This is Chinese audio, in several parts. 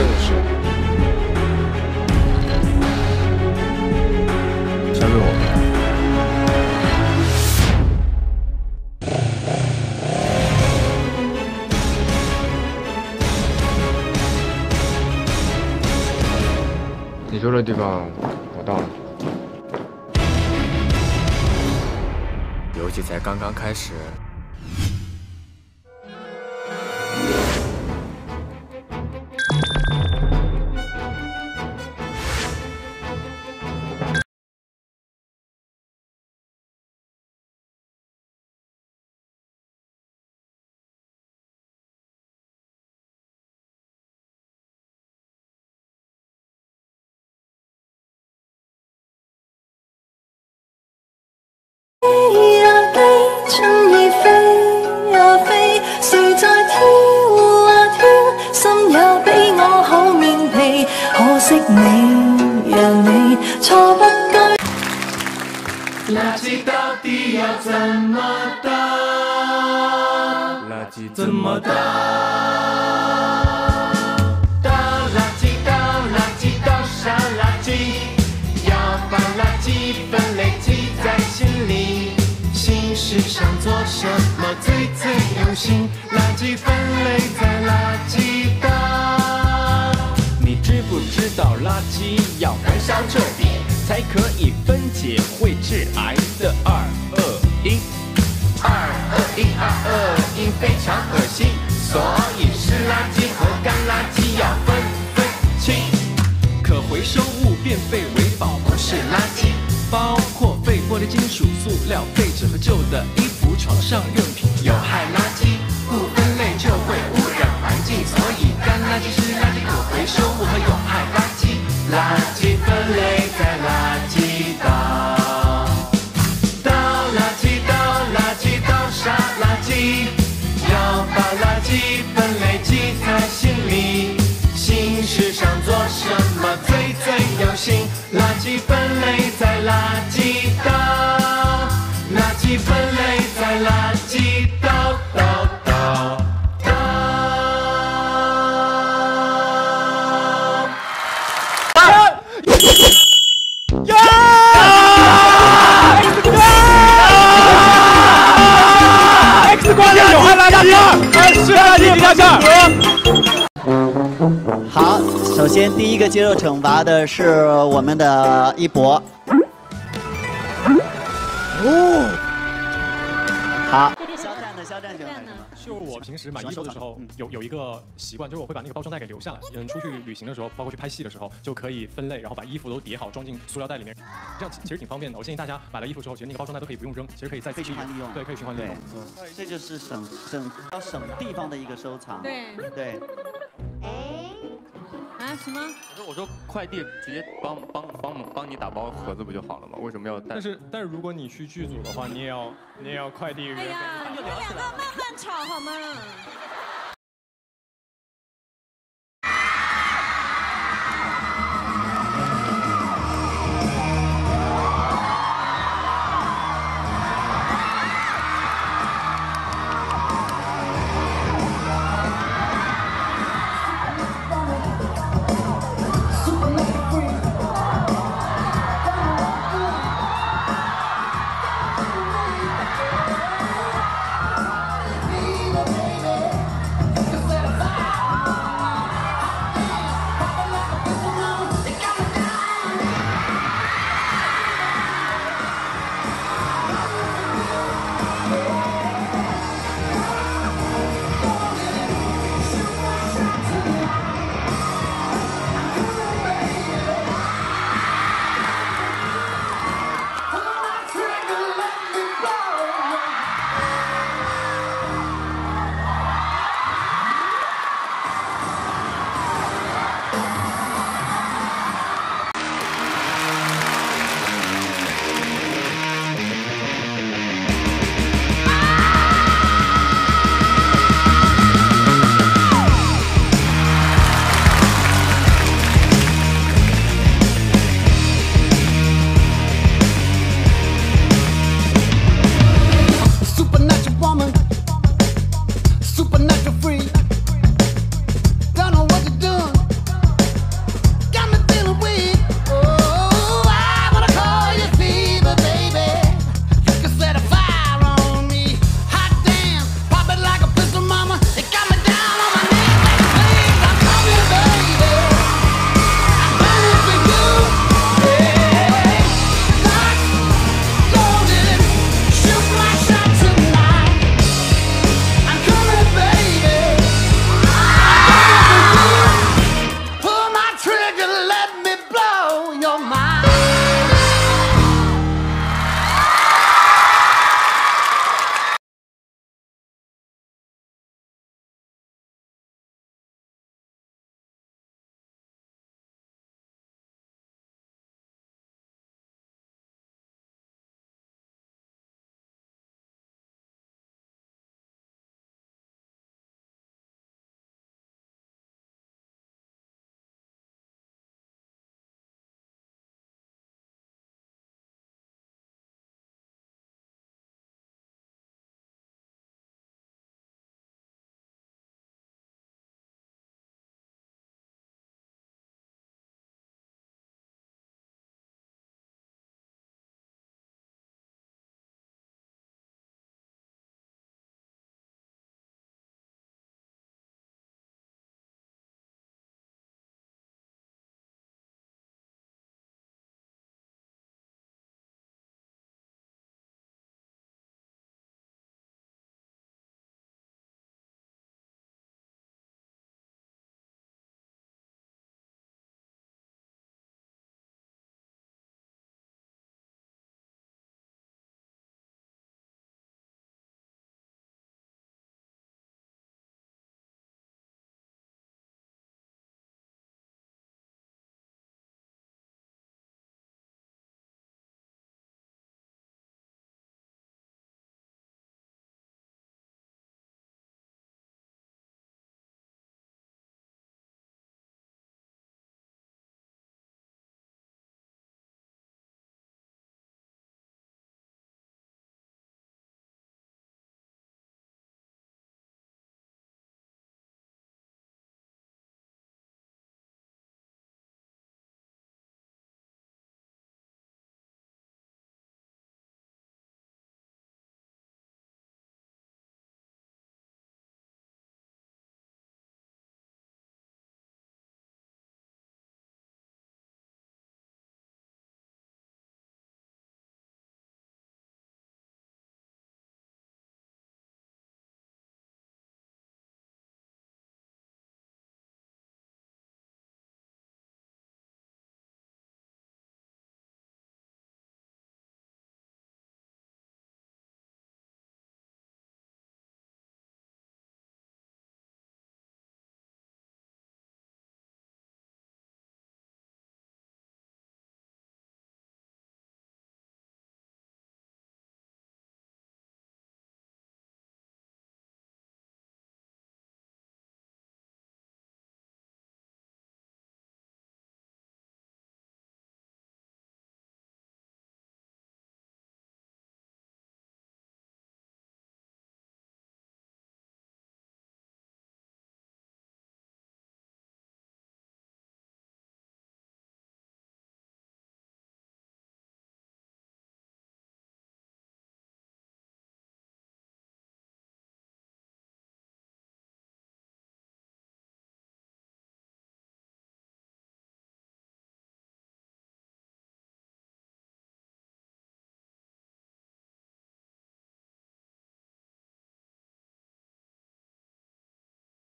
是。相信我。你说的地方，我到了。 游戏才刚刚开始。 垃圾到底要怎么倒？ 垃圾怎么倒？倒垃圾，倒垃圾，倒啥垃圾？要把垃圾分类记在心里。新世上做什么最有心？垃圾分类在垃圾倒。 你知不知道垃圾要燃烧彻底？ 才可以分解会致癌的二恶英。 二恶英非常恶心，所以湿垃圾和干垃圾要分清。 可回收物变废为宝，不是垃圾，包括废玻璃、金属、塑料、废纸和旧的衣服、床上用品。 有害垃圾不分类就会污染环境，所以干垃圾、湿垃圾、可回收物和有害垃圾，垃圾分类在垃圾倒。倒垃圾，倒垃圾，倒啥垃圾？要把垃圾分类记在心里。新世上做什么最有心？垃圾分类在垃圾倒，垃圾分类在垃圾倒。 好，首先第一个接受惩罚的是我们的一博。哦，好。肖战喜欢买什么？ 就是我平时买衣服的时候有一个习惯，就是我会把那个包装袋给留下来。出去旅行的时候，包括去拍戏的时候，就可以分类，然后把衣服都叠好，装进塑料袋里面，这样其实挺方便的。我建议大家买了衣服之后，其实那个包装袋都可以不用扔，其实可以再循环利用。 对，可以循环利用。 这就是省地方的一个收藏。对。 啊什么？ 我说快递直接帮你打包盒子不就好了吗？为什么要带？ 但是如果你去剧组的话，你也要快递员。 哎呀，你们两个慢慢吵好吗？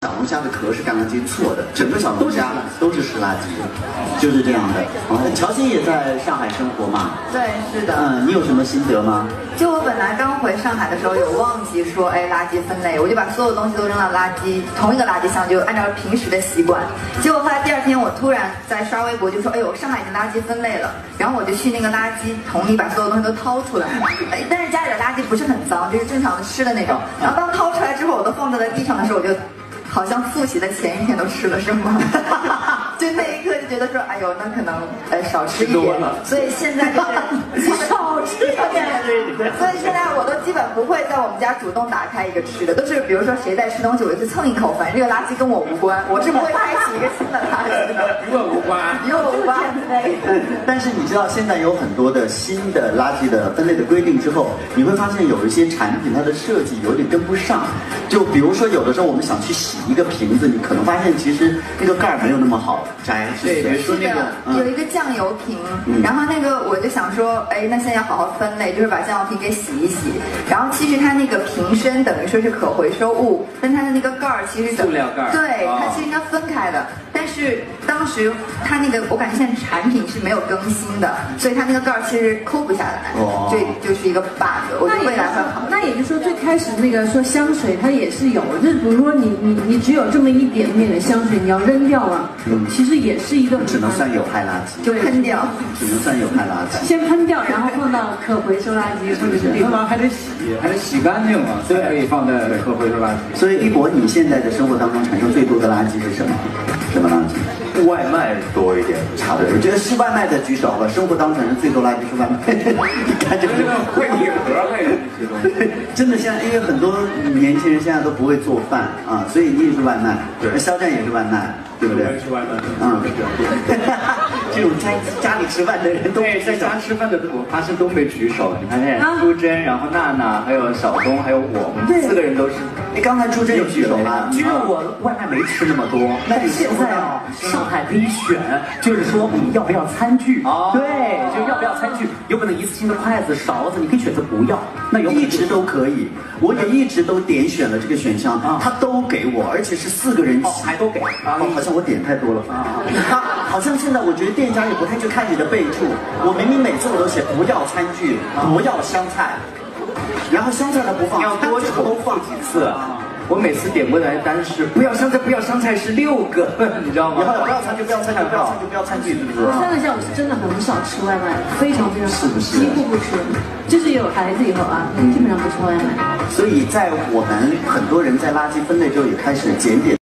小龙虾的壳是干垃圾，错的，整个小龙虾都是湿垃圾，就是这样的。乔欣也在上海生活嘛？ 对，是的。 你有什么心得吗？ 就我本来刚回上海的时候有忘记说，垃圾分类，我就把所有东西都扔到同一个垃圾箱，就按照平时的习惯。结果后来第二天我突然在刷微博，就说，上海已经垃圾分类了。然后我就去那个垃圾桶里把所有东西都掏出来，但是家里的垃圾不是很脏，就是正常的湿的那种。然后当掏出来之后，我都放在了地上的时候，我就好像复习的前一天都吃了，是吗？就那一刻就觉得说，哎呦，那可能少吃一点，所以现在就是少吃一点，所以现在我都基本不会在我们家主动打开一个吃的，都是比如说谁在吃东西，我就去蹭一口，反正这个垃圾跟我无关，我是不会开启一个新的垃圾的， 与我无关， 与我无关。 但是你知道现在有很多的新的垃圾的分类的规定之后，你会发现有一些产品它的设计有点跟不上，就比如说有的时候我们想去洗一个瓶子，你可能发现其实那个盖儿没有那么好摘，对，比如说那个有一个酱油瓶，然后那个我就想说，那现在要好好分类，就是把酱油瓶给洗一洗。然后其实它那个瓶身等于说是可回收物，但它的那个盖儿其实塑料盖儿， 对，它其实应该分开的。但是当时它那个我感觉现在产品是没有更新的，所以它那个盖儿其实抠不下来，就是一个 bug。我觉得未来会好。 那也就是说，最开始那个说香水它也是有，就是比如说你只有这么一点点的香水，你要扔掉了，其实也是一个只能算有害垃圾， 就喷掉， 只能算有害垃圾。 先喷掉，然后放到可回收垃圾或者是喷完还得洗干净嘛，所以可以放在可回收垃圾。 所以一博，你现在的生活当中产生最多的垃圾是什么？什么垃圾？ 外卖多一点， 差不多。我觉得是外卖的举手吧。生活当中产生最多垃圾是外卖。你看这个快递盒还有一些东西。 真的，现在因为很多年轻人现在都不会做饭啊，所以你也是外卖。对，肖战也是外卖，对不对？ 我也是外卖。 这种在家里吃饭的人都在家吃饭的，我发现都没举手。你看这朱桢，然后娜娜，还有小东，还有我们4个人都是。 你刚才朱桢有举手吗？ 因为我外卖没吃那么多。那你现在啊，上海可以选，就是说你要不要餐具？对，就要不要餐具？有可能一次性的筷子、勺子，你可以选择不要。那有一直都可以，我也一直都点选了这个选项，他都给我，而且是4个人起， 还都给。 好像我点太多了。他好像现在我觉得店家也不太去看你的备注，我明明每次我都写不要餐具，不要香菜，然后香菜他不放， 要多重都放几次。我每次点过来的单是不要香菜，不要香菜是6个，你知道吗？ 然后不要餐具，不要餐具，不要餐具，不要餐具，是不是？ 我算了一下，我是真的很少吃外卖，非常非常少， 是不是？ 几乎不吃，就是有孩子以后啊，基本上不吃外卖。 所以在我们很多人在垃圾分类之后也开始检点